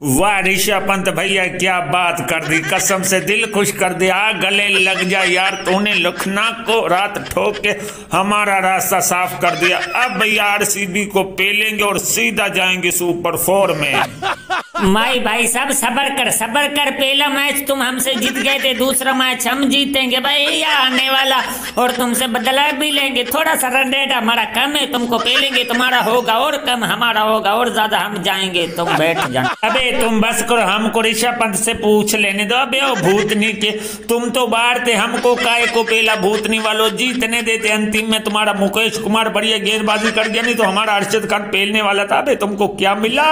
वाह ऋषभ पंत भैया, क्या बात कर दी, कसम से दिल खुश कर दिया। गले लग जा यार, तूने लखनऊ को रात ठोक के हमारा रास्ता साफ कर दिया। अब भैया आरसीबी को पेलेंगे और सीधा जाएंगे सुपर 4 में। माई भाई साहब सबर कर। पहला मैच तुम हमसे जीत गए थे, दूसरा मैच हम जीतेंगे भैया आने वाला, और तुमसे बदला भी लेंगे। थोड़ा सा रन रेट हमारा कम है, तुमको पेलेंगे, तुम्हारा होगा और कम, हमारा होगा और ज्यादा, हम जाएंगे, तुम बैठ जाओ। अबे तुम बस करो, हमको ऋषभ पंत से पूछ लेने दो। अबे ओ भूतनी के, तुम तो बाहर थे, हमको काय को पेला। भूतनी वालों जीतने देते, अंतिम में तुम्हारा मुकेश कुमार बढ़िया गेंदबाजी कर गया, नहीं तो हमारा अर्शद खान पेलने वाला था। अबे तुमको क्या मिला?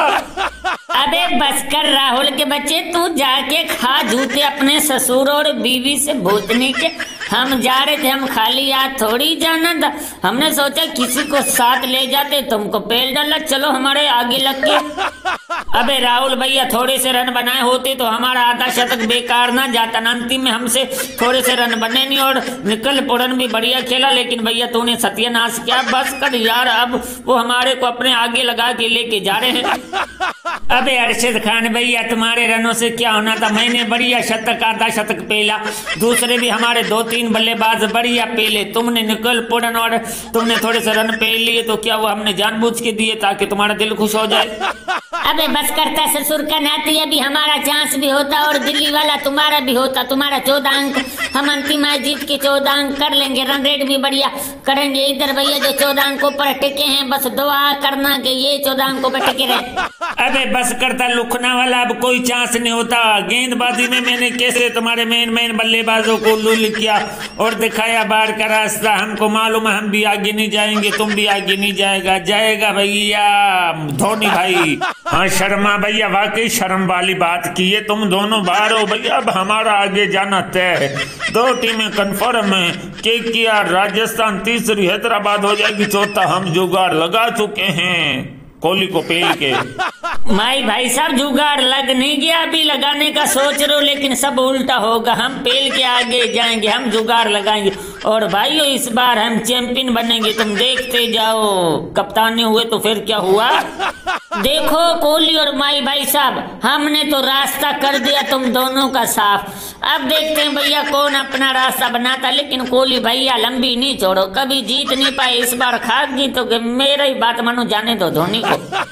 अबे बस कर राहुल के बच्चे, तू जाके खा जूते अपने ससुर और बीवी से। भूतनी के हम जा रहे थे, हम खाली हाथ थोड़ी जाना था, हमने सोचा किसी को साथ ले जाते, तुमको पेल डाला, चलो हमारे आगे लग के। अबे राहुल भैया, थोड़े से रन बनाए होते तो हमारा आधा शतक बेकार ना जाता ना। अंतिम में हमसे थोड़े से रन बने नहीं, और निकल पुरन भी बढ़िया खेला, लेकिन भैया तूने सत्यानाश किया। बस कर यार, अब वो हमारे को अपने आगे लगा के लेके जा रहे हैं। अबे अर्शद खान भैया, तुम्हारे रनों से क्या होना था, मैंने बढ़िया शतक आधा शतक पेला, दूसरे भी हमारे 2-3 बल्लेबाज बढ़िया पेले, तुमने निकल पुरन और तुमने थोड़े से रन पेल लिए, तो क्या वो हमने जानबूझ के दिए ताकि तुम्हारा दिल खुश हो जाए? अबे बस करता ससुर का नाती, अभी हमारा चांस भी होता और दिल्ली वाला तुम्हारा भी होता। तुम्हारा 14 अंक, हम अंतिम मैच जीत के 14 अंक कर लेंगे, रन रेट भी बढ़िया करेंगे। इधर भैया जो 14 अंकों पर टिके हैं, बस दुआ करना कि ये 14 अंकों पर टिके रहे। अबे बस करता लुखना वाला, अब कोई चांस नहीं होता। गेंदबाजी में मैंने कैसे तुम्हारे मेन बल्लेबाजों को लुल किया और दिखाया बाहर का रास्ता। हमको मालूम है हम भी आगे नहीं जाएंगे, तुम भी आगे नहीं जाएगा भैया धोनी भाई। हाँ शर्मा भैया, वाकई शर्म वाली बात की है, तुम दोनों बाहर हो भैया, अब हमारा आगे जाना तय है। 2 टीमें कंफर्म है, केकेआर राजस्थान तीसरी, हैदराबाद हो जाएगी चौथा। हम जुगाड़ लगा चुके हैं कोहली को पेल के। माई भाई साहब, जुगाड़ लग नहीं गया, अभी लगाने का सोच रहे हो, लेकिन सब उल्टा होगा। हम पेल के आगे जाएंगे, हम जुगाड़ लगाएंगे, और भाइयों इस बार हम चैंपियन बनेंगे, तुम देखते जाओ। कप्तान ने हुए तो फिर क्या हुआ? देखो कोहली और माई भाई साहब, हमने तो रास्ता कर दिया तुम दोनों का साफ। अब देखते हैं भैया कौन अपना रास्ता बनाता, लेकिन कोहली भैया लंबी नहीं छोड़ो, कभी जीत नहीं पाए, इस बार खाक जीतोगे, मेरा ही बात मानो, जाने दो धोनी को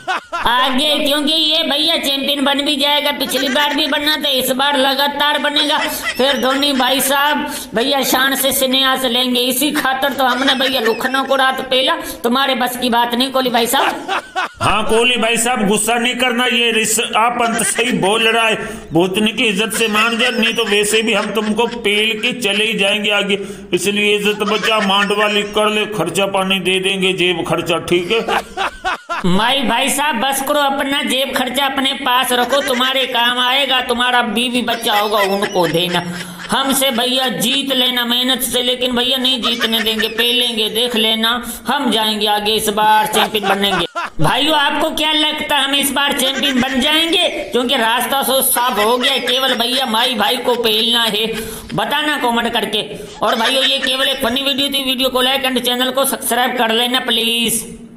आगे, क्योंकि ये भैया चैंपियन बन भी जाएगा। पिछली बार भी बनना था, इस बार लगातार बनेगा। फिर धोनी भाई साहब भैया शान से संन्यास लेंगे, इसी खातर तो हमने भैया लखनऊ को रात पेला। तुम्हारे बस की बात नहीं कोहली भाई साहब। हाँ कोहली भाई साहब, गुस्सा नहीं करना, ये ऋषभ पंत सही बोल रहा है। भूतनी की इज्जत से मान जा, नहीं तो वैसे भी हम तुमको पेल के चले ही जाएंगे आगे, इसलिए इज्जत बचा, मांड वाली कर ले, खर्चा पानी दे देंगे, जेब खर्चा, ठीक है? माई भाई साहब बस करो, अपना जेब खर्चा अपने पास रखो, तुम्हारे काम आएगा। तुम्हारा बीवी बच्चा होगा, उनको देना। हमसे भैया जीत लेना मेहनत से, लेकिन भैया नहीं जीतने देंगे, पेलेंगे, देख लेना। हम जाएंगे आगे, इस बार चैंपियन बनेंगे। भाइयों आपको क्या लगता है हम इस बार चैंपियन बन जाएंगे? क्योंकि रास्ता तो साफ हो गया, केवल भैया माई भाई को पेलना है। बताना कमेंट करके। और भाइयों ये केवल एक फनी वीडियो थी, वीडियो को लाइक एंड चैनल को सब्सक्राइब कर लेना प्लीज।